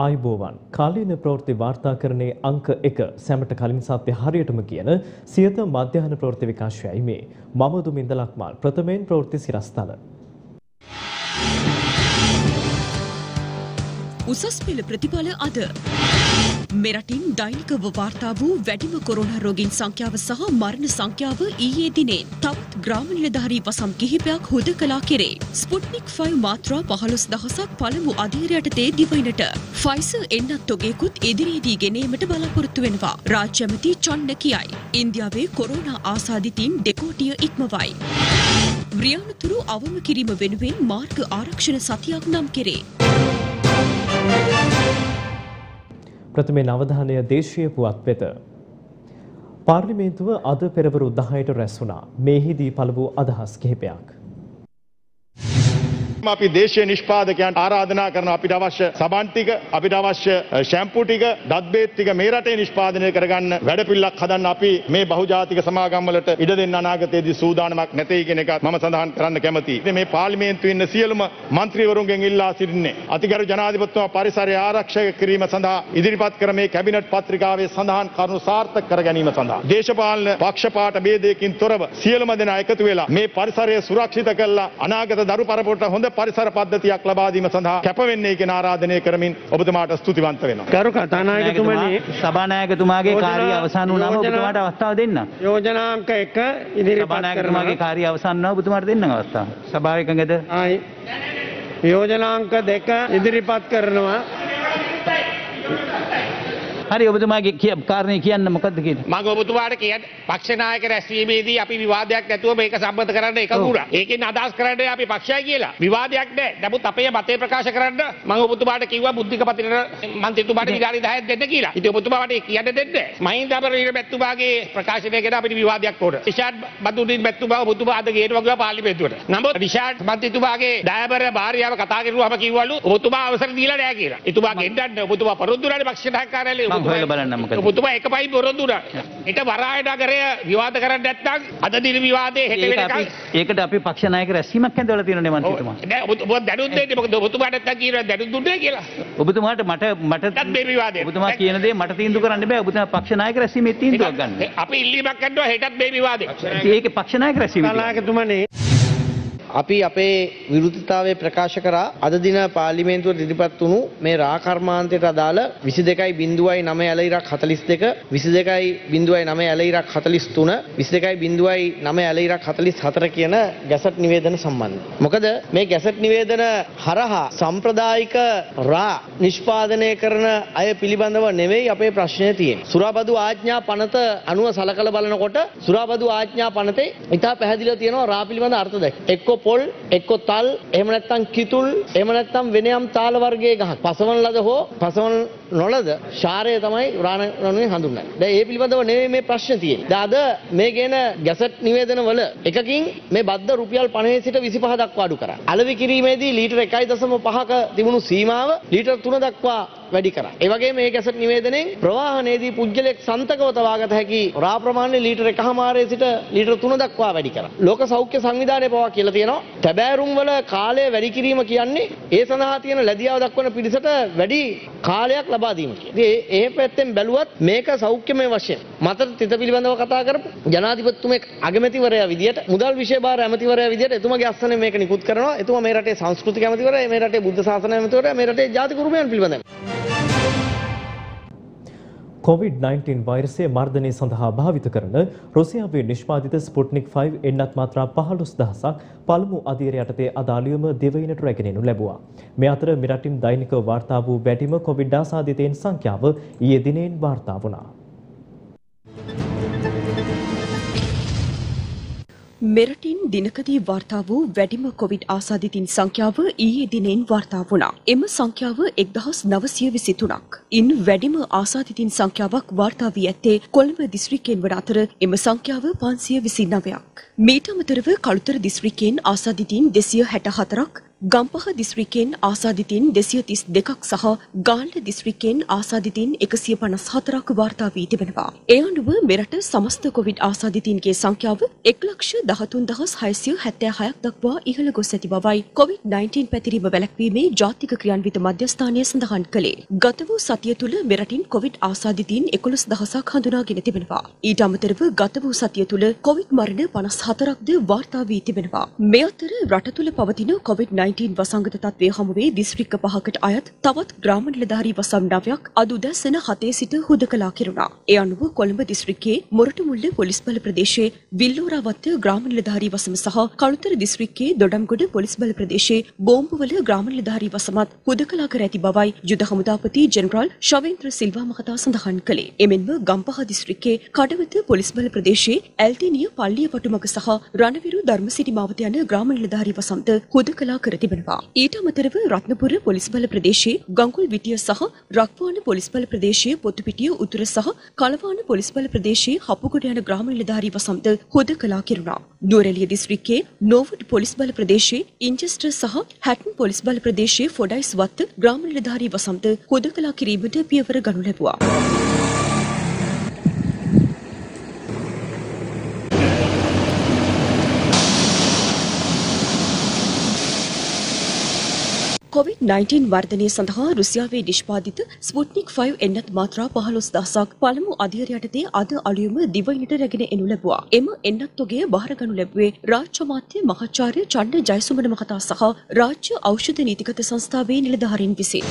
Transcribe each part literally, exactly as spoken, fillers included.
ආයුබෝවන් කාලීන ප්‍රවෘත්ති වාර්තාකරණයේ අංක එක සැමට කලින් සත්‍ය හරියටම කියන සියත මධ්‍යහන ප්‍රවෘත්ති විකාශයයි මේ මම දුමින්ද ලක්මාල් ප්‍රථමයෙන් ප්‍රවෘත්ති සිරස්තල උසස් පෙළ ප්‍රතිඵල අද මෙරටින් දෛනිකව වාර්තා වූ වැඩිම කොරෝනා රෝගීන් සංඛ්‍යාව සහ මරණ සංඛ්‍යාව ඊයේ දිනේ තවත් ග්‍රාම නිලධාරී වසම් කිහිපයක් හුදකලා කෙරේ. ස්පුට්නික් ෆයිව් මාත්‍රා පහළොස් දහසක් පළමු අධීරය යටතේ දිවයිනට ෆයිසර් එන්නත් තොගයකුත් ඉදිරියේදී ගෙනීමට බලාපොරොත්තු වෙනවා. රාජ්‍ය ඇමති චොන්න කියයි. ඉන්දියාවේ කොරෝනා ආසාදිතින් දෙකෝටිය ඉක්මවයි. රියානතුරු අවම කිරීම වෙනුවෙන් මාර්ග ආරක්ෂණ සතියක් නම් කෙරේ. ප්‍රථමයෙන් අවධානය දේශීය පුවත් වෙත. පාර්ලිමේන්තුව අද පෙරවරු දහයට රැස් වුණා. මේහිදී පළ වූ අදහස් කිහිපයක්. අපි දේශීය නිෂ්පාදකයන්ට ආරාධනා කරන අපිට අවශ්‍ය සබන් ටික, අපිට අවශ්‍ය ෂැම්පූ ටික, දත් බේත් ටික මේ රටේ නිෂ්පාදනය කරගන්න වැඩපිළිවෙලක් හදන්න අපි මේ බහුජාතික සමාගම් වලට ඉඩ දෙන්න අනාගතයේදී සූදානමක් නැtei කියන එක මම සඳහන් කරන්න කැමතියි. ඉතින් මේ පාර්ලිමේන්තුවේ ඉන්න සියලුම മന്ത്രിවරුන්ගෙන් ඉල්ලා සිටින්නේ අතිගරු ජනාධිපතිතුමා පරිසරය ආරක්ෂක කිරීම සඳහා ඉදිරිපත් කර මේ කැබිනට් පත්‍රිකාවේ සඳහන් කරුණු සාර්ථක කර ගැනීම සඳහා දේශපාලන පක්ෂපාත ભેදයකින් තොරව සියලුම දෙනා එකතු වෙලා මේ පරිසරය සුරක්ෂිත කරලා අනාගත දරු පරපුරට හොඳ පරිසර පද්ධතියක් ලබා දීම සඳහා කැප වෙන්නේ කියන ආරාධනය කරමින් ඔබතුමාට ස්තුතිවන්ත වෙනවා. ගරු කතානායකතුමනි, සභානායකතුමාගේ කාර්යය අවසන් වුණාම ඔබතුමාට අවස්ථාව දෙන්න. යෝජනාංක එක ඉදිරිපත් සභානායකතුමාගේ කාර්යය අවසන් වුණා ඔබතුමාට දෙන්න අවස්ථාව. සභාව එකඟද? ආයි. යෝජනාංක දෙක ඉදිරිපත් කරනවා. හරි ඔබතුමාගේ කාරණේ කියන්න මොකද්ද කියන්නේ? මම ඔබතුමාට කියන්නේ පක්ෂ නායක රැස්වීමේදී අපි විවාදයක් නැතුව මේක සම්මත කරන්න එකඟ වුණා. ඒකෙන් අදහස් කරන්නේ අපි පක්ෂයයි කියලා. විවාදයක් නැහැ. නමුත් අපේ මතය ප්‍රකාශ කරන්න මම ඔබතුමාට කිව්වා බුද්ධික පතිරණ මන්ත්‍රීතුමාට විනාඩි දහයක් දෙන්න කියලා. ඉතින් ඔබතුමාට කියන්න දෙන්නේ නැහැ. මහින්ද අපරිණ මැතිතුමාගේ ප්‍රකාශනය ගැන අපිට විවාදයක් ඕන. රිෂාඩ් බදුදින් මැතිතුමා ඔබතුමා අද ගේනවා කියලා පාර්ලිමේන්තුවට. නමුත් රිෂාඩ් මන්ත්‍රීතුමාගේ දයාබර භාර්යාව කතා කරුවාම කිව්වලු ඔබතුමා අවසර දීලා නැහැ කියලා. එතුමා ගෙන්නන්න ඔබතුමා පොරොන්දුනානේ පක්ෂ නායක කාර්යාලයේ හොයලා බලන්න මොකද? ඔබතුමා එකපයි පොරොන්දු වුණා. ඊට වරාය නගරය විවාද කරන්නේ නැත්නම් අද දින විවාදේ හෙට වෙනකන් ඒකට අපි පක්ෂ නායක රැස්වීමක් හැදවලා තියෙනනේ මන්ත්‍රීතුමා. නෑ ඔබ දැනුම් දෙන්නේ මොකද ඔබතුමා නැත්තම් කියනවා දැනුම් දුන්නේ කියලා. ඔබතුමාට මට මට මේ විවාදේ ඔබතුමා කියන දේ මට තීන්දුව කරන්න බෑ. ඔබතුමා පක්ෂ නායක රැස්වීමේ තීන්දුවක් ගන්න. අපි ඉල්ලීමක් කරනවා හෙටත් මේ විවාදේ. ඒකේ පක්ෂ නායක රැස්වීම. කතානායකතුමනි, අපි අපේ විරුද්ධතාවය ප්‍රකාශ කරා අද දින පාර්ලිමේන්තුවට ඉදිරිපත් වුණු මේ රාකර්මාන්තයට අදාළ විසි දෙකයි බිංදුවයි නවය ඇලයිරක් හතළිස් දෙක, විසි දෙකයි බිංදුවයි නවය ඇලයිරක් හතළිස් තුන, විසි දෙකයි බිංදුවයි නවය ඇලයිරක් හතළිස් හතර කියන ගැසට් නිවේදන සම්බන්ධ. මොකද මේ ගැසට් නිවේදන හරහා සම්ප්‍රදායික රා නිෂ්පාදනය කරන අය පිළිබඳව නෙවෙයි අපේ ප්‍රශ්නය තියෙන්නේ. සුරාබදු ආඥා පනත අනුව සලකලා බලනකොට සුරාබදු ආඥා පනතේ ඉතා පැහැදිලිව තියෙනවා රා පිළිබඳ අර්ථ දෙක. එක්ක පොල්, එක්ක තල්, එහෙම නැත්නම් කිතුල්, එහෙම නැත්නම් වෙන යම් තාල වර්ගයේ ගහක්. පසවන ලද හෝ පසවන නොලද ශාරය තමයි රාණනුවේ හඳුන්වන්නේ. දැන් ඒ පිළිබඳව නෙමෙයි මේ ප්‍රශ්න තියෙන්නේ. දැන් අද මේ කියන ගැසට් නිවේදන වල එකකින් මේ බද්ද රුපියල් පනහේ සිට විසිපහ දක්වා අඩු කරා. අලෙවි කිරීමේදී ලීටර් එකයි දශම පහක තිබුණු සීමාව ලීටර් තුන දක්වා වැඩි කරා. ඒ වගේම මේ ගැසට් නිවේදනයෙන් ප්‍රවාහනයේදී පුද්ගලයෙක් සන්තකව තබාගත හැකි රා ප්‍රමාණය ලීටර් එකහමාරේ සිට ලීටර් තුන දක්වා වැඩි කරා. ලෝක සෞඛ්‍ය සංවිධානය පවා කියලා තියෙනවා තැබෑරුම් වල කාලය වැඩි කිරීම කියන්නේ ඒ සඳහා තියෙන ලැබියාව දක්වන පිරිසට වැඩි කාලයක් ලබා දීම කියලා. ඉතින් ඒ පැත්තෙන් බැලුවත් මේක සෞඛ්‍යමය වශයෙන් මතර තිත පිළිබඳව කතා කරපු ජනාධිපතිතුමෙක් අගමැතිවරයා විදියට මුදල් විෂය භාර ඇමතිවරයා විදියට එතුමාගේ අස්සනේ මේක නිකුත් කරනවා. එතුමා මේ රටේ සංස්කෘතික ඇමතිවරයා, මේ රටේ බුද්ධ ශාසන ඇමතිවරයා, මේ රටේ ජාතික උරුමයන් පිළිබඳව කොවිඩ් නයින්ටීන් වෛරසය මර්ධනය සඳහා භාවිත කරන රුසියාවේ නිෂ්පාදිත ස්පුට්නික් ෆයිව් එන්නත් මාත්‍රා පහළොස් දහසක් පළමු අධීරය යටතේ අදාළියම දෙවයිනට රැගෙනු ලැබුවා. මේ අතර මෙරටින් දෛනිකව වාර්තා වූ වැඩිම කොවිඩ් ආසාදිතයින් සංඛ්‍යාව ඊයේ දිනෙන් වාර්තා වුණා. මෙරටින් දිනකදී වාර්තා වූ වැඩිම කොවිඩ් ආසාදිතින් සංඛ්‍යාව ඊයේ දිනෙන් වාර්තා වුණා. එම සංඛ්‍යාව එක්දහස් නවසිය විසි තුනක්. ඉන් වැඩිම ආසාදිතින් සංඛ්‍යාවක් වාර්තා වී ඇත්තේ කොළඹ දිස්ත්‍රික්කයෙන් වන අතර එම සංඛ්‍යාව පන්සිය විසි නවයක්. මීට අමතරව කළුතර දිස්ත්‍රික්කයෙන් ආසාදිතින් දෙසිය හැට හතරක්, ගම්පහ දිස්ත්‍රික්කයෙන් ආසාදිතයින් දෙසිය තිස් දෙකක් සහ ගාල්ල දිස්ත්‍රික්කයෙන් ආසාදිතයින් එකසිය පනස් හතරක් වාර්තා වී තිබෙනවා. ඒ අනුව මෙරට සමස්ත කොවිඩ් ආසාදිතයින්ගේ සංඛ්‍යාව එක් ලක්ෂ දහතුන් දහස් හයසිය හැත්තෑ හයක් දක්වා ඉහළ ගොස් ඇති බවයි කොවිඩ් නයින්ටීන් පැතිරීම වැළැක්වීමේ ජාතික ක්‍රියාන්විත මධ්‍යස්ථානය සඳහන් කළේ. ගත වූ සතිය තුළ මෙරටින් කොවිඩ් ආසාදිතයින් එකොළොස් දහසක් හඳුනාගෙන තිබෙනවා. ඊට අමතරව ගත වූ සතිය තුළ කොවිඩ් මරණ පනස් හතරක්ද වාර්තා වී තිබෙනවා. මේ අතර රට තුළ පවතින කොවිඩ් නයින්ටීන් වසංගත තත්ත්වය හමුවේ දිස්ත්‍රික්ක පහකට අයත් තවත් ග්‍රාම නිලධාරී වසම් නවයක් අද උදැසන හතේ සිට හුදකලා කෙරුණා. ඒ අනුව කොළඹ දිස්ත්‍රික්කයේ මොරටුමුල්ල පොලිස් බල ප්‍රදේශයේ විල්ලෝරාවත්ත ග්‍රාම නිලධාරී වසම සහ කළුතර දිස්ත්‍රික්කයේ දොඩම්ගොඩ පොලිස් බල ප්‍රදේශයේ බෝම්බුවල ග්‍රාම නිලධාරී වසමත් හුදකලා කර ඇති බවයි යුද හමුදාපති ජෙනරාල් ශවේන්ද්‍ර සිල්වා මහතා සඳහන් කළේ. එමෙන්ම ගම්පහ දිස්ත්‍රික්කයේ කඩවත පොලිස් බල ප්‍රදේශයේ ඇල්තිනිය පල්ලිය පටුමග සහ රණවිරු ධර්මසිරි මාවත යන ග්‍රාම නිලධාරී වසම්ද හුදකලා කර තිබෙනවා. ඊට අමතරව රත්නපුර පොලිස් බල ප්‍රදේශයේ ගංගුල් විටිය සහ රක්වාන පොලිස් බල ප්‍රදේශයේ පොතුපිටිය උතුර සහ කලවාන පොලිස් බල ප්‍රදේශයේ හපුගොඩ යන ග්‍රාම නිලධාරී වසම්ද හුදකලා කෙරුණා. නුවරඑළිය දිස්ත්‍රික්කයේ නෝවුඩ් පොලිස් බල ප්‍රදේශයේ ඉන්චෙස්ටර් සහ හැටන් පොලිස් බල ප්‍රදේශයේ ෆොඩයිස් වත්ත ග්‍රාම නිලධාරී වසම්ද හුදකලා කිරීමට පියවර ගනු ලැබුවා. කොවිඩ් නයින්ටීන් වර්ධනය සඳහා රුසියාවේ නිෂ්පාදිත ස්පුට්නික් ෆයිව් එන්නත් මාත්‍රා පහළොස් දහසක් පළමු අධීර යටතේ අද අලුයම දිවයිනට රැගෙන එනු ලැබුවා. එම එන්නත් තොගය බාරගනු ලැබුවේ රාජ්‍ය අමාත්‍ය මහාචාර්ය චණ්ඩ ජයසුමන මහතා සහ රාජ්‍ය ඖෂධ නීතිගත සංස්ථාවේ නිලධාරීන් විසින්.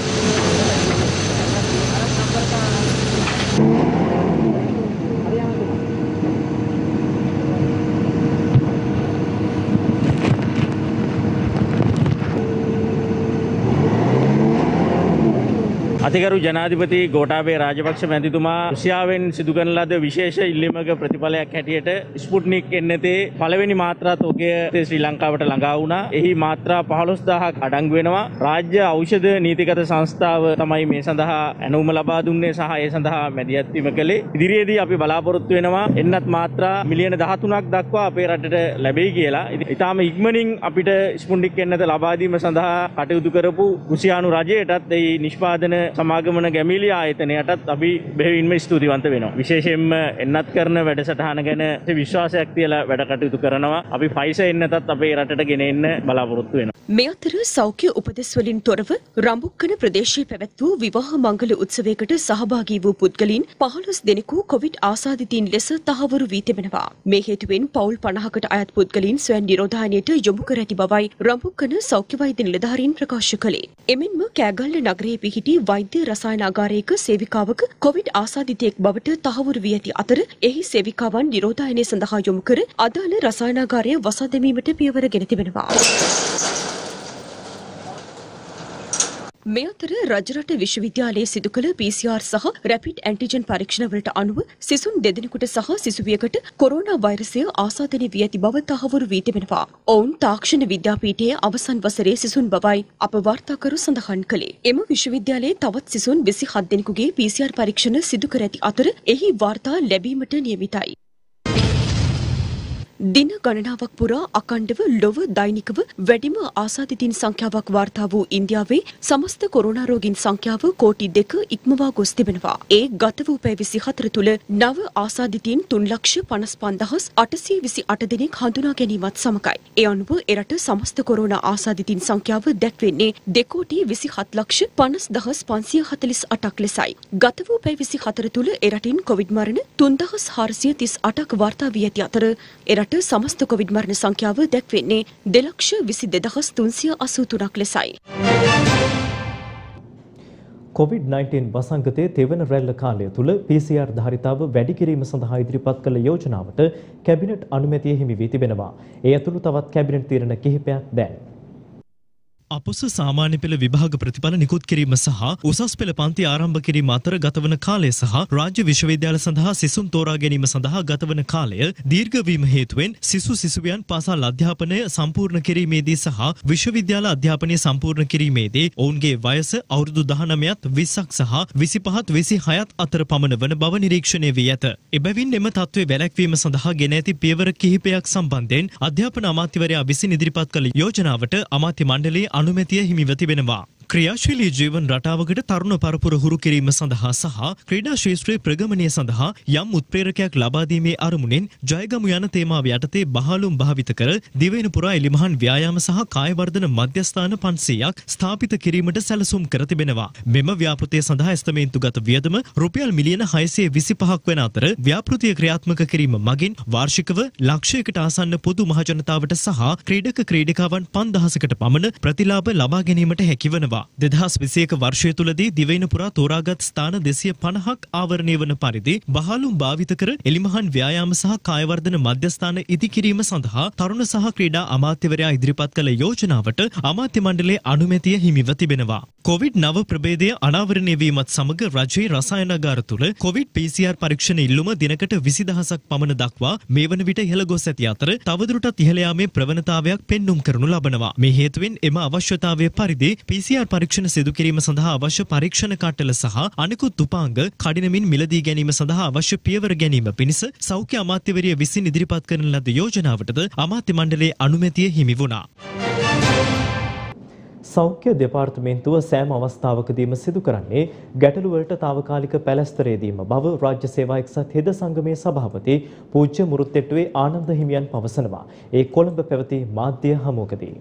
අතිගරු ජනාධිපති ගෝඨාභය රාජපක්ෂ මැතිතුමා රුසියාවෙන් සිදු කරන ලද විශේෂ ඉල්ලීමක ප්‍රතිඵලයක් හැටියට ස්පුට්නික් එන්නතේ පළවෙනි මාත්‍රා තෝගය ශ්‍රී ලංකාවට ළඟා වුණා. එහි මාත්‍රා පහළොස් දහසක් අඩංගු වෙනවා. රාජ්‍ය ඖෂධ නීතිගත සංස්ථාව තමයි මේ සඳහා ඇණවුම ලබා දුන්නේ සහ ඒ සඳහා මැදිහත් වීම කළේ. ඉදිරියේදී අපි බලාපොරොත්තු වෙනවා එන්නත් මාත්‍රා මිලියන දහතුනක් දක්වා අපේ රටට ලැබෙයි කියලා. ඉතාම ඉක්මනින් අපිට ස්පුට්නික් එන්නත ලබා දීම සඳහා කටයුතු කරපු රුසියානු රජයටත් ඒ නිෂ්පාදන සමාගමන ගැමිලි ආයතනයටත් අපි බෙහෙවින්ම ස්තුතිවන්ත වෙනවා. විශේෂයෙන්ම එන්නත් කරන වැඩසටහන ගැන විශ්වාසයක් තියලා වැඩ කටයුතු කරනවා. අපි ෆයිසර් එන්නතත් අපේ රටට ගෙන එන්න බලාපොරොත්තු වෙනවා. මේ අතර සෞඛ්‍ය උපදෙස් වලින් තොරව රඹුක්කන ප්‍රදේශයේ පැවැත් වූ විවාහ මංගල උත්සවයකට සහභාගී වූ පුද්ගලයන් පහළොස් දෙනෙකු කොවිඩ් ආසාදිතයින් ලෙස තහවුරු වී තිබෙනවා. මේ හේතුවෙන් පවුල් පනහකට අයත් පුද්ගලයන් ස්වයං නිරෝධායනයට යොමු කර ඇති බවයි රඹුක්කන සෞඛ්‍ය වෛද්‍ය නිලධාරීන් ප්‍රකාශ කළේ. එමෙන්ම කෑගල්ල නගරයේ පිහිටි වෛද්‍ය රසායනාගාරයක සේවිකාවක කොවිඩ් ආසාදිතයෙක් බවට තහවුරු වී ඇති අතර එහි සේවිකාවන් නිරෝධායනය සඳහා යොමු කර අදාළ රසායනාගාරය වසා දැමීමට පියවර ගෙන තිබෙනවා. මේ අතර රජරට විශ්වවිද්‍යාලයේ සිදු කළ පී සී ආර් සහ රැපිඩ් ඇන්ටිජන් පරීක්ෂණවලට අනුව සිසුන් දෙදෙනෙකුට සහ සිසුවියකට කොරෝනා වෛරසය ආසාදනය වී ඇති බව තහවුරු වී තිබෙනවා. ඔවුන් තාක්ෂණ විද්‍යාපීඨයේ අවසන් වසරේ සිසුන් බවයි අප වාර්තාකරු සඳහන් කළේ. එම විශ්වවිද්‍යාලයේ තවත් සිසුන් විසිහත් දෙනෙකුගේ පී සී ආර් පරීක්ෂණ සිදු කර ඇති අතර එහි වාර්තා ලැබීමට නියමිතයි. දින ගණනාවක් පුරා අකණ්ඩව ලොව දෛනිකව වැඩිම ආසාදිතයින් සංඛ්‍යාවක් වාර්තා වූ ඉන්දියාවේ සමස්ත කොරෝනා රෝගීන් සංඛ්‍යාව කෝටි දෙක ඉක්මවා ගොස් තිබෙනවා. ඒ ගත වූ පැය විසිහතර තුළ නව ආසාදිතයින් තුන් ලක්ෂ පනස් පන්දහස් අටසිය විසි අට දෙනෙක් හඳුනා ගැනීමත් සමගයි. ඒ අනුව එරට සමස්ත කොරෝනා ආසාදිතයින් සංඛ්‍යාව දැක්වෙන්නේ දෙකෝටි විසිහත් ලක්ෂ පනස් දහස් පන්සිය හතලිස් අටක් ලෙසයි. ගත වූ පැය විසිහතර තුළ එරටින් කොවිඩ් මරණ තුන්දහස් හාරසිය තිස් අටක් වාර්තා වී ඇති අතර එරට සමස්ත කොවිඩ් මරණ සංඛ්‍යාව දැක්වෙන්නේ දෙලක්ෂ විසි දෙදහස් තුන්සිය අසූ තුනක් ලෙසයි. කොවිඩ් නයින්ටීන් වසංගතයේ තෙවන රැල්ල කාලය තුළ පී සී ආර් ධාරිතාව වැඩි කිරීම සඳහා ඉදිරිපත් කළ යෝජනාවට කැබිනට් අනුමැතිය හිමි වී තිබෙනවා. ඒ ඇතුළු තවත් කැබිනට් තීරණ කිහිපයක් දැන් අපොස සාමාන්‍ය පෙළ විභාග ප්‍රතිඵල නිකුත් කිරීම සහ උසස් පෙළ පන්ති ආරම්භ කිරීම අතර ගතවන කාලය සහ රාජ්‍ය විශ්වවිද්‍යාල සඳහා සිසුන් තෝරා ගැනීම සඳහා ගතවන කාලය දීර්ඝ වීම හේතුවෙන් සිසු සිසුවියන් පාසල් අධ්‍යාපනය සම්පූර්ණ කිරීමේදී සහ විශ්වවිද්‍යාල අධ්‍යාපනය සම්පූර්ණ කිරීමේදී ඔවුන්ගේ වයස අවුරුදු දහනවයත් විස්සක් සහ විසිපහත් විසිහයත් අතර පමණ වන බව නිරීක්ෂණය වී ඇත. එබැවින් එම තත්ත්වය වැළැක්වීම සඳහා ගෙන ඇති පියවර කිහිපයක් සම්බන්ධයෙන් අධ්‍යාපන අමාත්‍යවරයා විසින් ඉදිරිපත් කළ යෝජනාවට අමාත්‍ය මණ්ඩලයේ අනුමැතිය හිමිව තිබෙනවා. ක්‍රියාශීලී ජීවන රටාවකට තරුණ පරපුර හුරු කිරීම සඳහා සහ ක්‍රීඩා ශාස්ත්‍රයේ ප්‍රගමනය සඳහා යම් උත්ප්‍රේරකයක් ලබා දීමේ අරමුණෙන් ජයගමු යන තේමාව යටතේ බහලුම් භාවිත කර දිවයින පුරා එලිමහන් ව්‍යායාම සහ කායවර්ධන මධ්‍යස්ථාන පන්සීයක් ස්ථාපිත කිරීමට සැලසුම් කර තිබෙනවා. මෙම ව්‍යාපෘතිය සඳහා ස්ථමේන්තුගත වියදම රුපියල් මිලියන හයසිය විසිපහක් වන අතර ව්‍යාපෘතිය ක්‍රියාත්මක කිරීම මගින් වාර්ෂිකව ලක්ෂයකට ආසන්න පොදු මහජනතාවට සහ ක්‍රීඩක ක්‍රීඩිකාවන් පන්දහසකට පමණ ප්‍රතිලාභ ලබා ගැනීමට හැකිවනවා. දෙදහස් විසියක වර්ෂය තුලදී දිවයින පුරා තෝරාගත් ස්ථාන දෙසිය පනහක් ආවරණය වන පරිදි බහලුම් භාවිත කර එලිමහන් ව්‍යායාම සහ කායවර්ධන මධ්‍යස්ථාන ඉදිකිරීම සඳහා තරුණ සහ ක්‍රීඩා අමාත්‍යවරයා ඉදිරිපත් කළ යෝජනාවට අමාත්‍ය මණ්ඩලයේ අනුමැතිය හිමිව තිබෙනවා. කොවිඩ් නව ප්‍රභේදය අනාවරණය වීමත් සමග රජයේ රසායනාගාර තුළ කොවිඩ් පී සී ආර් පරීක්ෂණ ඉල්ලුම දිනකට විසි දහසක් පමණ දක්වා මේ වන විට ඉහළ ගොස් ඇති අතර තවදුරටත් ඉහළ යාමේ ප්‍රවණතාවයක් පෙන්눔 කරනු ලබනවා. මේ හේතුවෙන් එම අවශ්‍යතාවය පරිදි පී සී ආර් පරීක්ෂණ සිදු කිරීම සඳහා අවශ්‍ය පරීක්ෂණ කට්ටල සහ අනෙකුත් උපාංග කඩිනමින් මිලදී ගැනීම සඳහා අවශ්‍ය පියවර ගැනීම පිණිස සෞඛ්‍ය අමාත්‍යවරිය විසින් ඉදිරිපත් කරන ලද යෝජනාවටද අමාත්‍ය මණ්ඩලයේ අනුමැතිය හිමි වුණා. සෞඛ්‍ය දෙපාර්තමේන්තුව සෑම අවස්ථාවකදීම සිදු කරන්නේ ගැටලුවලට තාවකාලික පැලැස්තර දීම බව රාජ්‍ය සේවා එක්සත් හෙද සංගමේ සභාපති පූජ්‍ය මුරුත්තෙට්ටුවේ ආනන්ද හිමියන් පවසනවා. ඒ කොළඹ පැවති මාධ්‍ය හමුවකදී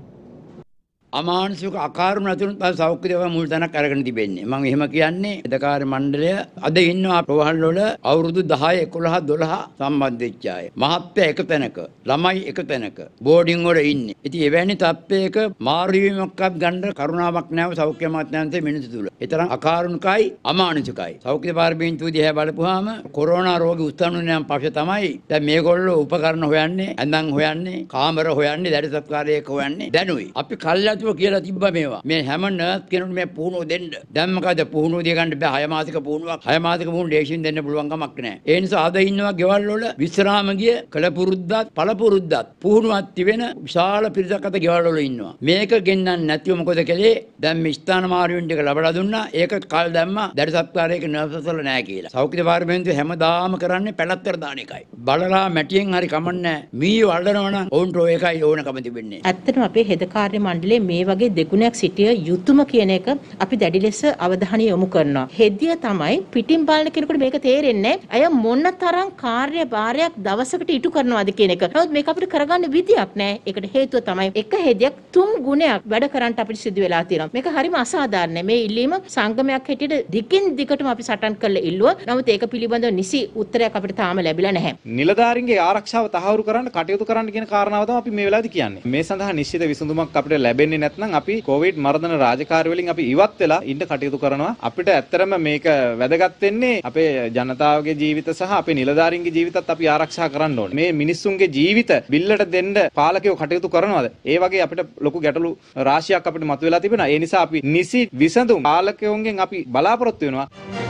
අමානුෂික අකාරුණ නැතුණු තව සෞඛ්‍ය දේවල් මුල් තැනක් අරගෙන තිබෙන්නේ. මම එහෙම කියන්නේ එදකාර මණ්ඩලය අද ඉන්නවා ප්‍රවහල් වල අවුරුදු දහය එකොළහ දොළහ සම්බන්ධ වෙච්ච අය. මහත්ය එක තැනක, ළමයි එක තැනක බෝඩින් වල ඉන්නේ. ඉතින් එවැනි තත්ත්වයක මාරු වීමක්වත් ගන්න කරුණාවක් නැව සෞඛ්‍ය අමාත්‍යාංශයේ මිනිස්සු තුල. ඒ තරම් අකාරුණකයි අමානුෂිකයි. සෞඛ්‍ය දෙපාර්තමේන්තුව දිහා බලපුවාම කොරෝනා රෝගී උත්සන්නයන් පස්සේ තමයි දැන් මේගොල්ලෝ උපකරණ හොයන්නේ, ඇඳන් හොයන්නේ, කාමර හොයන්නේ, දැඩි සත්කාරයක හොයන්නේ. දැනුයි. අපි කල්ලා කියලා තිබ්බ මේවා මේ හැම නර්ස් කෙනෙකුට මේ පුහුණුව දෙන්න. දැන් මොකද පුහුණුව දිය ගන්න බෑ. හය මාසික පුහුණුවක් හය මාසික පුහුණුව දේශින් දෙන්න පුළුවන් කමක් නැහැ. ඒ නිසා අද ඉන්නවා ගෙවල් වල විශ්‍රාම ගිය කලපුරුද්දත් පළපුරුද්දත් පුහුණුවක් තිබෙන විශාල පිරිසක් අද ගෙවල් වල ඉන්නවා. මේක ගෙන්නන්න නැතිව මොකද කළේ? දැන් මේ ස්ථාන මාරුවෙන් එක ලබලා දුන්නා. ඒක කල් දැම්මා. දැඩි සත්කාරයක නර්සස් වල නැහැ කියලා. සෞඛ්‍ය දෙපාර්තමේන්තුව හැමදාම කරන්නේ පැලැත්තර දාන එකයි. බලලා මැටියෙන් හරි කමන්නේ මීයෝ අල්ලනවා නම් ඔවුන්ට ඒකයි ඕනකම තිබෙන්නේ. ඇත්තටම අපේ හෙද කාර්ය මණ්ඩලයේ මේ වගේ දෙගුණයක් සිටිය යුතුයම කියන එක අපි දැඩි ලෙස අවධානය යොමු කරනවා. හෙදිය තමයි පිටින් බලන කෙනෙකුට මේක තේරෙන්නේ අය මොන තරම් කාර්යභාරයක් දවසකට ඉටු කරනවද කියන එක. නමුත් මේක අපිට කරගන්න විදියක් නැහැ. ඒකට හේතුව තමයි එක හෙදියක් තුන් ගුණයක් වැඩ කරන්න අපිට සිදු වෙලා තියෙනවා. මේක හරිම අසාධාරණයි. මේ ඉල්ලීම සංගමයක් හැටියට දිගින් දිගටම අපි සටන් කරලා ඉල්ලුවා. නමුත් ඒක පිළිබඳව නිසි උත්තරයක් අපිට තාම ලැබිලා නැහැ. නිලධාරීන්ගේ ආරක්ෂාව තහවුරු කරන්න කටයුතු කරන්න කියන කාරණාව තමයි අපි මේ වෙලාවේදී කියන්නේ. මේ සඳහා නිශ්චිත විසඳුමක් අපිට ලැබෙන්නේ නැත්නම් අපි කොවිඩ් මර්ධන රාජකාරී වලින් අපි ඉවත් වෙලා ඉන්න කටයුතු කරනවා. අපිට ඇත්තරම මේක වැදගත් වෙන්නේ අපේ ජනතාවගේ ජීවිත සහ අපේ නිලධාරීන්ගේ ජීවිතත් අපි ආරක්ෂා කරන්න ඕනේ. මේ මිනිස්සුන්ගේ ජීවිත බිල්ලට දෙන්න පාලකයෝ කටයුතු කරනවාද? ඒ වගේ අපිට ලොකු ගැටලු රාශියක් අපිට මතුවලා තිබෙනවා. ඒ නිසා අපි නිසි විසඳුම් පාලකයෝන්ගෙන් අපි බලාපොරොත්තු වෙනවා.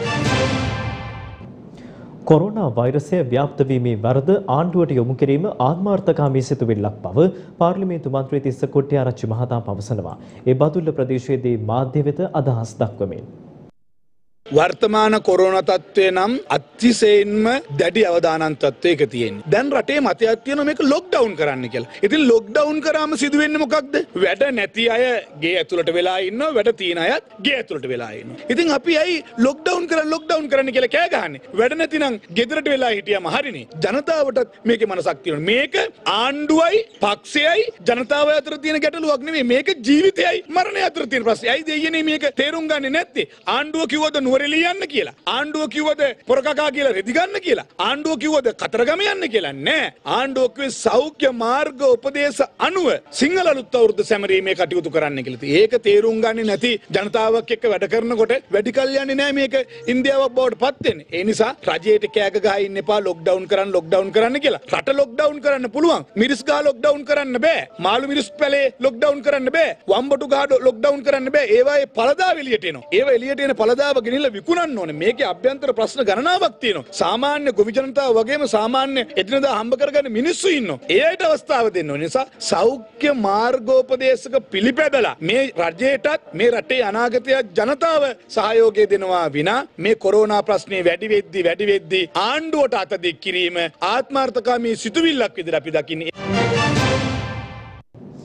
කොරෝනා වෛරසය ව්‍යාප්ත වීමේ වරද ආණ්ඩුවට යොමු කිරීම ආත්මාර්ථකාමී සිතුවිල්ලක් බව පාර්ලිමේන්තු මන්ත්‍රී තිස්ස කොට්ටිආරච්චි මහතා පවසනවා. ඒ බදුල්ල ප්‍රදේශයේදී මාධ්‍ය වෙත අදහස් දක්වමින් වර්තමාන කොරෝනා තත්ත්වය නම් අතිශයින්ම දැඩි අවදානම් තත්ත්වයක තියෙන්නේ. දැන් රටේ මතයක් තියෙනවා මේක ලොක්ඩවුන් කරන්න කියලා. ඉතින් ලොක්ඩවුන් කරාම සිදුවෙන්නේ මොකක්ද? වැඩ නැති අය ගේ ඇතුළට වෙලා ඉන්නවා, වැඩ තියෙන අයත් ගේ ඇතුළට වෙලා ඉන්නවා. ඉතින් අපි ඇයි ලොක්ඩවුන් කරන්න ලොක්ඩවුන් කරන්න කියලා කෑ ගහන්නේ? වැඩ නැතිනම් ගෙදරට වෙලා හිටියම හරිනේ. ජනතාවටත් මේකේ මනසක් තියෙනවා. මේක ආණ්ඩුවයි, පක්ෂයයි, ජනතාව අතර තියෙන ගැටලුවක් නෙමෙයි. මේක ජීවිතයයි මරණය අතර තියෙන ප්‍රශ්නය. ඇයි දෙයියනේ මේක තේරුම් ගන්නේ නැත්තේ? ආණ්ඩුව කිව්වද නුවරඑළිය යන්න කියලා. ආණ්ඩුව කිව්වද පොරකකා කියලා රෙදි ගන්න කියලා. ආණ්ඩුව කිව්වද කතරගම යන්න කියලා. නෑ. ආණ්ඩුව කිව්වේ සෞඛ්‍ය මාර්ග උපදේශ අනුව සිංහල අලුත් අවුරුද්ද සැමරීමේ කටයුතු කරන්න කියලා. ඒක තේරුම් ගන්නේ නැති ජනතාවක් එක්ක වැඩ කරනකොට වැඩි කල් යන්නේ නෑ මේක ඉන්දියාවක් බවට පත් වෙන්නේ. ඒ නිසා රජයට කෑග ගහලා ඉන්න එපා ලොක්ඩවුන් කරන්න ලොක්ඩවුන් කරන්න කියලා. රට ලොක්ඩවුන් කරන්න පුළුවන්. මිරිස් ගහ ලොක්ඩවුන් කරන්න බෑ. මාළු මිරිස් පැලේ ලොක්ඩවුන් කරන්න බෑ. වම්බටු ගහ ලොක්ඩවුන් කරන්න බෑ. ඒවායේ පළදාව එළියට එනවා. ඒවා එළියට එන පළදාව ගෙනිලා විකුණන්න ඕනේ. මේකේ අභ්‍යන්තර ප්‍රශ්න ගණනාවක් තියෙනවා. සාමාන්‍ය ගොවි ජනතාව වගේම සාමාන්‍ය එදිනදා හම්බ කරගන්න මිනිස්සු ඉන්නවා. ඒ අයට අවස්ථාව දෙන්න ඕනේ. නිසා සෞඛ්‍ය මාර්ගෝපදේශක පිළිපැදලා මේ රජයටත් මේ රටේ අනාගතය ජනතාව සහයෝගය දෙනවා විනා මේ කොරෝනා ප්‍රශ්නේ වැඩි වෙද්දී වැඩි වෙද්දී ආණ්ඩුවට අත දික් කිරීම ආත්මාර්ථකාමී සිතුවිල්ලක් විදිහට අපි දකින්නේ.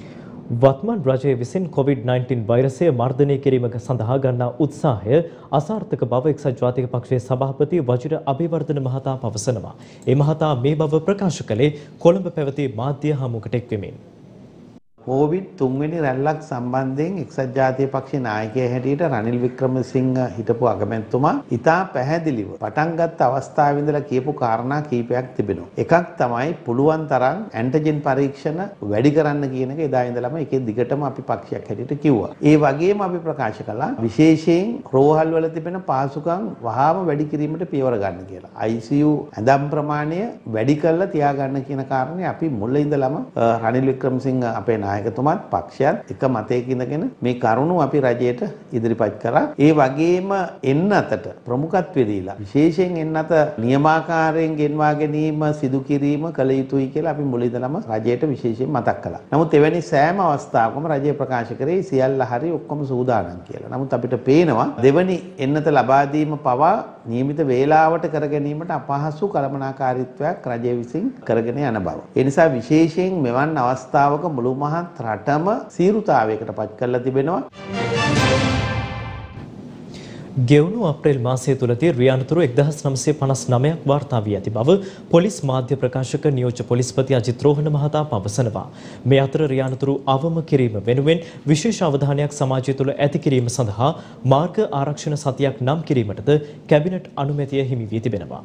වත්මන් රජය විසින් කොවිඩ් නයින්ටීන් වෛරසය මර්ධනය කිරීම සඳහා ගන්නා උත්සාහය අසාර්ථක බව එක්සත් ජාතික පක්ෂයේ සභාපති වජිර අබේවර්ධන මහතා පවසනවා. ඒ මහතා මේ බව ප්‍රකාශ කළේ කොළඹ පැවති මාධ්‍ය හමුවකට එක්වෙමින්. කොවිඩ් තුන්වෙනි රැල්ලක් සම්බන්ධයෙන් එක්සත් ජාතික පක්ෂයේ નાයකයා හැටියට රනිල් වික්‍රමසිංහ හිටපු අගමැතිතුමා ඉතා පැහැදිලිව පටන් ගත්ත අවස්ථාවේ ඉඳලා කියපු කාරණා කීපයක් තිබෙනවා. එකක් තමයි පුළුවන් තරම් ඇන්ටිජන් පරීක්ෂණ වැඩි කරන්න කියන එක එදා ඉඳලම ඒකේ දිගටම අපි පක්ෂයක් හැටියට කිව්වා. ඒ වගේම අපි ප්‍රකාශ කළා විශේෂයෙන් රෝහල් වල තිබෙන පහසුකම් වහාම වැඩි කිරීමට පියවර ගන්න කියලා. I C U ඇඳම් ප්‍රමාණය වැඩි කරලා තියාගන්න කියන කාරණේ අපි මුල ඉඳලම රනිල් වික්‍රමසිංහ අපේ නායකතුමාත් පක්ෂයත් එක මතයක ඉඳගෙන මේ කරුණු අපි රජයට ඉදිරිපත් කරා. ඒ වගේම එන්නතට ප්‍රමුඛත්වය දීලා විශේෂයෙන් එන්නත නියමාකාරයෙන් ගෙන්වා ගැනීම සිදු කිරීම කළ යුතුයි කියලා අපි මුල ඉඳලම රජයට විශේෂයෙන් මතක් කළා. නමුත් එවැනි සෑම අවස්ථාවකම රජය ප්‍රකාශ කරේ සියල්ල හරි ඔක්කොම සූදානම් කියලා. නමුත් අපිට පේනවා දෙවනි එන්නත ලබා දීම පවා නියමිත වේලාවට කර ගැනීමට අපහසු කළමනාකාරීත්වයක් රජය විසින් කරගෙන යන බව. ඒ නිසා විශේෂයෙන් මෙවන් අවස්ථාවක මුළු මහත් රටම සීරුතාවයකට පත් කරලා තිබෙනවා. ගෙවුණු අප්‍රේල් මාසය තුලදී රියානතුරු එක්දහස් නවසිය පනස් නවයක් වාර්තා වී ඇති බව පොලිස් මාධ්‍ය ප්‍රකාශක නියෝජ්‍ය පොලිස්පති අජිත් රෝහණ මහතා පවසනවා. මේ අතර රියානතුරු අවම කිරීම වෙනුවෙන් විශේෂ අවධානයක් සමාජය තුළ ඇති කිරීම සඳහා මාර්ග ආරක්ෂණ සතියක් නම් කිරීමටද කැබිනට් අනුමැතිය හිමි වී තිබෙනවා.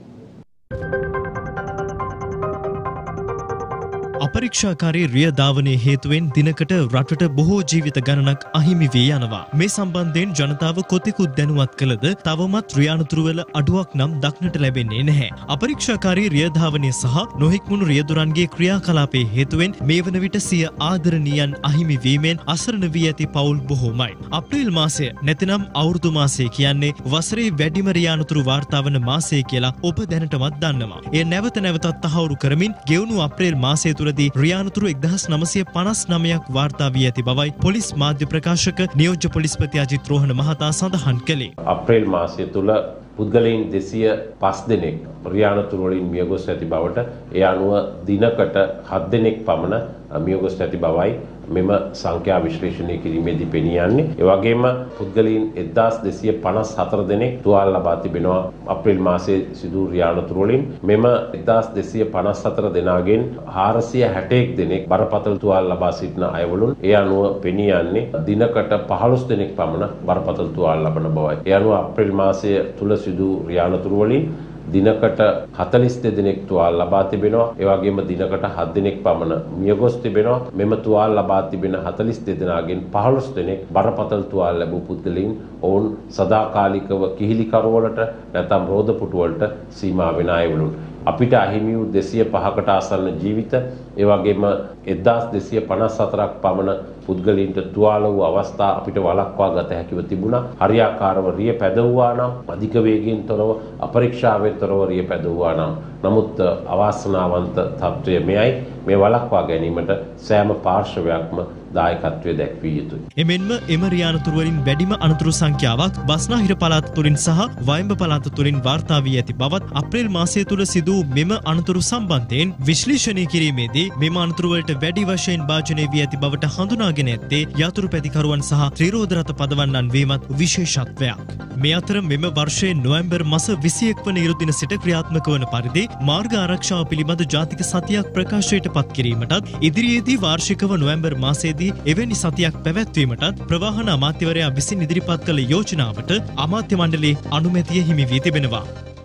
අපරීක්ෂාකාරී රිය ධාවනයේ හේතුවෙන් දිනකට රටට බොහෝ ජීවිත ගණනක් අහිමි වී යනවා. මේ සම්බන්ධයෙන් ජනතාව කොතෙකුත් දැනුවත් කළද තවමත් රියානතුරුවල අඩුවක් නම් දක්නට ලැබෙන්නේ නැහැ. අපරීක්ෂාකාරී රිය ධාවනය සහ නොහික්මුණු රියදුරන්ගේ ක්‍රියාකලාපයේ හේතුවෙන් මේ වන විට සිය ආදරණීයන් අහිමි වීමෙන් අසරණ වී ඇති පවුල් බොහෝමයි. අප්‍රේල් මාසය නැතිනම් අවුරුදු මාසය කියන්නේ වසරේ වැඩිම රියානතුරු වාර්තා වන මාසය කියලා ඔබ දැනටමත් දන්නවා. එය නැවත නැවතත් තහවුරු කරමින් ගෙවුණු අප්‍රේල් මාසය තුල රියානතුරු එක්දහස් නවසිය පනස් නවයක් වාර්තා වී ඇති බවයි පොලිස් මාධ්‍ය ප්‍රකාශක නියෝජ්‍ය පොලිස්පති අජිත් රෝහණ මහතා සඳහන් කළේ. අප්‍රේල් මාසය තුල පුද්ගලයන් දෙසිය පස් දෙනෙක් රියානතුරු වලින් මියගොස් ඇති බවට ඒ අනුව දිනකට හත් දෙනෙක් පමණ මියගොස් ඇති බවයි මෙම සංඛ්‍යා විශ්ලේෂණය කිරීමේදී පෙනී යන්නේ. ඒ වගේම පුද්ගලයන් එක්දහස් දෙසිය පනස් හතර දෙනෙක් තුවාල ලබා තිබෙනවා අප්‍රේල් මාසයේ සිදු රියානතුරු වලින්. මෙම එක්දහස් දෙසිය පනස් හතර දෙනාගෙන් හාරසිය හැට එක් දෙනෙක් බරපතල තුවාල ලබා සිටින අයවලුන්. ඒ අනුව පෙනී යන්නේ දිනකට පහළොස් දෙනෙක් පමණ බරපතල තුවාල ලබන බවයි. ඒ අනුව අප්‍රේල් මාසය තුල සිදු රියානතුරු වලින් දිනකට හතළිස් දෙනෙක් තුවාල ලබා තිබෙනවා. ඒ වගේම දිනකට හත් දෙනෙක් පමණ මියගොස් තිබෙනවා. මෙම තුවාල ලබා තිබෙන හතළිස් දෙනාගෙන් පහළොස් දෙනෙක් බරපතල තුවාල ලැබූ පුද්ගලයන් ඔවුන් සදාකාලිකව කිහිලි කරවලට නැත්නම් රෝද පුටු වලට සීමා වෙන අයවලුන්. අපිට අහිමි වූ දෙසිය පහකට ආසන්න ජීවිත ඒ වගේම එක්දහස් දෙසිය පනස් හතරක් පමණ පුද්ගලයන්ට තුවාල වූ අවස්ථා අපිට වළක්වා ගත හැකිව තිබුණා. හරියාකාරව රිය පැදවුවා නම් අධික වේගයෙන් තොරව අපරීක්ෂාවෙන් තොරව රිය පැදවුවා නම් නමුත් අවාසනාවන්ත තත්ත්වය මෙයයි. මේ වළක්වා ගැනීමට සෑම පාර්ශවයක්ම දායකත්වය දැක්විය යුතුයි. එමෙන්ම එම රියානතුරු වලින් වැඩිම අනතුරු සංඛ්‍යාවක් බස්නාහිර පළාත තුලින් සහ වයඹ පළාත තුලින් වාර්තා වී ඇති බවත් අප්‍රේල් මාසය තුල සිදු මෙම අනතුරු සම්බන්ධයෙන් විශ්ලේෂණය කිරීමේදී මෙම අනතුරු වලට වැඩි වශයෙන් භාජනය වී ඇති බවට හඳුනාගෙන ඇත්තේ යතුරු පැතිකරුවන් සහ ත්‍රිරෝද රථ පදවන්නන් වීමත් විශේෂත්වයක්. මේ අතර මෙම වර්ෂයේ නොවැම්බර් මාස විසි එක් වන ඉරුදින සිට ක්‍රියාත්මක වන පරිදි මාර්ග ආරක්ෂාව පිළිබඳ ජාතික සතියක් ප්‍රකාශයට පත් කිරීමටත් ඉදිරියේදී වාර්ෂිකව නොවැම්බර් මාසයේදී එවැනි සතියක් පැවැත්වීමටත් ප්‍රවාහන අමාත්‍යවරයා විසින් ඉදිරිපත් කළ යෝජනාවට අමාත්‍ය මණ්ඩලයේ අනුමැතිය හිමි වී තිබෙනවා.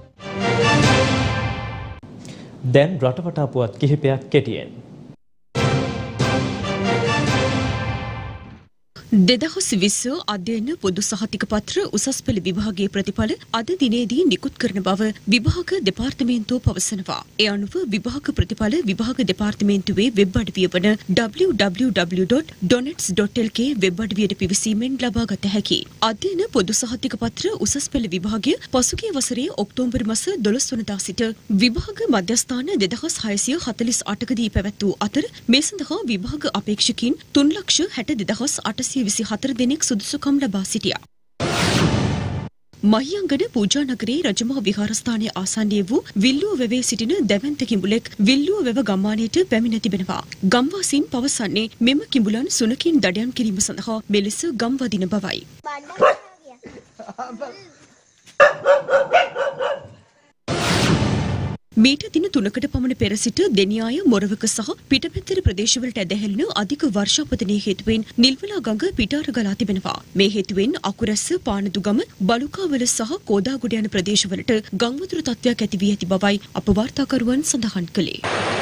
දැන් රටවටා පුවත් කිහිපයක් කෙටියෙන්. දෙදහස් විස්ස අධ්‍යයන පොදු සහතික පත්‍ර උසස් පෙළ විභාගයේ ප්‍රතිඵල අද දිනේදී නිකුත් කරන බව විභාග දෙපාර්තමේන්තුව පවසනවා. ඒ අනුව විභාග ප්‍රතිඵල විභාග දෙපාර්තමේන්තුවේ වෙබ් අඩවිය වන W W W dot donets dot L K web අඩවියට පිවිසීමෙන් ලබා ගත හැකියි. අධ්‍යයන පොදු සහතික පත්‍ර උසස් පෙළ විභාගය පසුගිය වසරේ ඔක්තෝබර් මාස දොළොස් වනදා සිට විභාග මධ්‍යස්ථාන දෙදහස් හයසිය හතළිස් අටකදී පැවැත් වූ අතර මේ සඳහා විභාග අපේක්ෂකින් තුන් ලක්ෂ හැට දෙදහස් අටසිය විසි හතර දෙනෙක් සුදුසුකම් ලබා සිටියා. මහියංගන පූජා නගරේ රජමහා විහාරස්ථානයේ ආසන්නයේ වූ විල්ලුව වෙවේ සිටින දැවැන්ත කිඹුලෙක් විල්ලුව වෙව ගම්මානයට පැමිණ තිබෙනවා. ගම්වාසීන් පවසන්නේ මෙම කිඹුලන් සුනකින් දඩයම් කිරීම සඳහා මෙලෙස ගම් වදින බවයි. මීට දින තුනකට පමණ පෙර සිට දෙනියාය මොරවක සහ පිටපැත්තර ප්‍රදේශවලට ඇදහැලෙන අධික වර්ෂාපතනයේ හේතුවෙන් නිල්වලා ගඟ පිටාර ගලා තිබෙනවා. මේ හේතුවෙන් අකුරැස්ස පානදුගම බලුකාවල සහ කෝදාගොඩ යන ප්‍රදේශවලට ගංවතුර තත්ත්වයක් ඇති වී ඇති බවයි අප වාර්තාකරුවන් සඳහන් කළේ.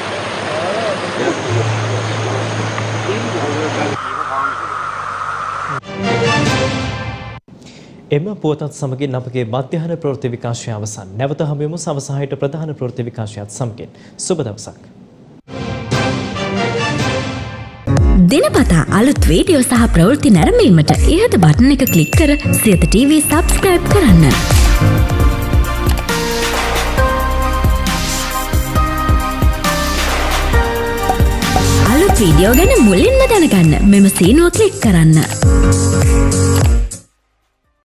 එම පුවතත් සමගින් අපගේ මධ්‍යහන ප්‍රවෘත්ති විකාශය අවසන්. නැවත හමුවෙමු සවස හයට ප්‍රධාන ප්‍රවෘත්ති විකාශයත් සමගින්. සුබ දවසක්. දිනපතා අලුත් වීඩියෝ සහ ප්‍රවෘත්ති නැරඹීමට ඉහත බටන් එක ක්ලික් කර සියත ටීවී සබ්ස්ක්‍රයිබ් කරන්න. අලුත් වීඩියෝ ගැන මුලින්ම දැනගන්න මෙම සීනුව ක්ලික් කරන්න.